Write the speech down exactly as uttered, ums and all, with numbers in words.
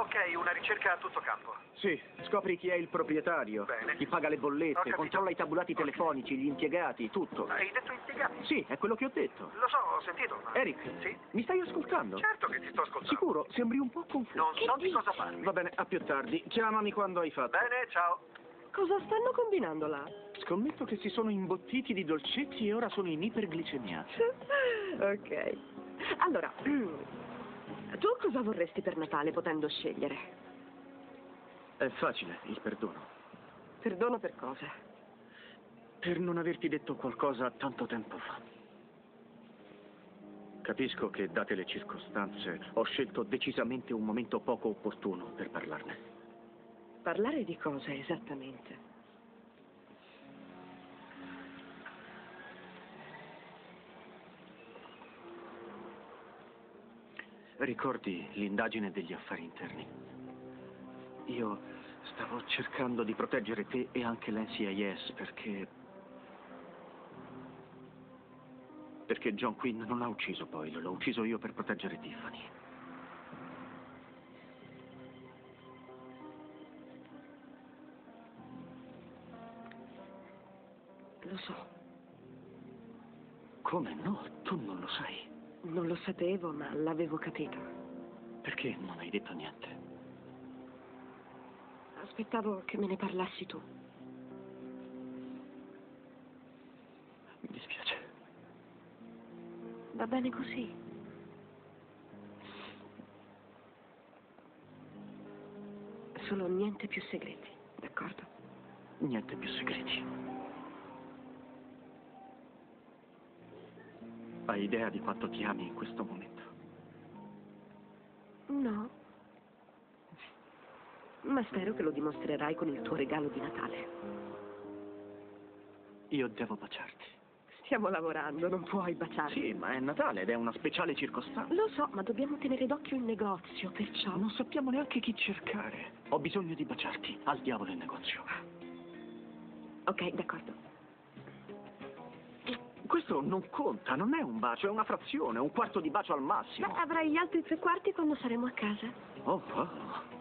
Ok, una ricerca a tutto campo. Sì, scopri chi è il proprietario, Bene. chi paga le Ho bollette, capito. controlla i tabulati Ok. telefonici, gli impiegati, tutto. Hai detto impiegati? Sì, è quello che ho detto. Lo so, ho sentito. ma- Eric, Sì? mi stai ascoltando? Certo che ti sto ascoltando. Sicuro? Sembri un po' confuso. Non so di cosa parli. Va bene, a più tardi. Chiamami quando hai fatto. Bene, ciao. Cosa stanno combinando là? Scommetto che si sono imbottiti di dolcetti e ora sono in iperglicemia. Ok. Allora, tu cosa vorresti per Natale potendo scegliere? È facile, il perdono. Perdono per cosa? Per non averti detto qualcosa tanto tempo fa. Capisco che, date le circostanze, ho scelto decisamente un momento poco opportuno per parlarne. Parlare di cosa esattamente? Ricordi l'indagine degli affari interni? Io stavo cercando di proteggere te e anche l'N C I S perché... Perché John Quinn non ha ucciso Boyle, l'ho ucciso io per proteggere Tiffany. Lo so, Come no? Tu non lo sai. non lo sapevo, ma l'avevo capito. Perché non hai detto niente? Aspettavo che me ne parlassi tu. Mi dispiace. Va bene così. Solo niente più segreti, d'accordo? Niente più segreti. Hai idea di quanto ti ami in questo momento? No. Ma spero che lo dimostrerai con il tuo regalo di Natale. Io devo baciarti. Stiamo lavorando, non puoi baciarmi. Sì, ma è Natale ed è una speciale circostanza. Lo so, ma dobbiamo tenere d'occhio il negozio, perciò... Non sappiamo neanche chi cercare. Ho bisogno di baciarti. Al diavolo il negozio. Ok, d'accordo. Questo non conta, non è un bacio, è una frazione, un quarto di bacio al massimo. Beh, avrai gli altri tre quarti quando saremo a casa. Oh, wow.